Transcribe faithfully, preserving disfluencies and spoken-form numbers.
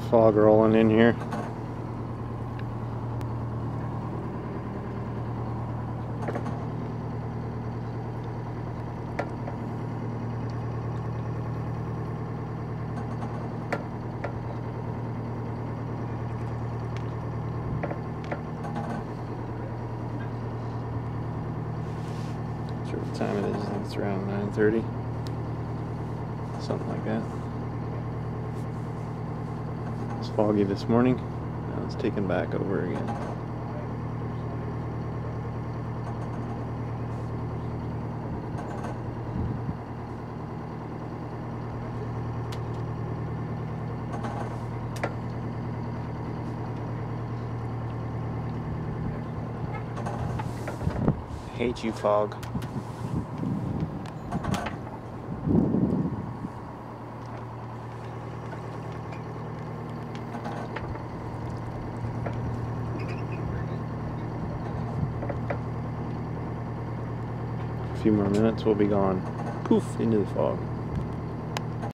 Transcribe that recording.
Fog rolling in here. Not sure what time it is. I think it's around nine thirty. Something like that. It was foggy this morning. Now it's taken back over again. I hate you, fog. A few more minutes, we'll be gone. Poof, into the fog.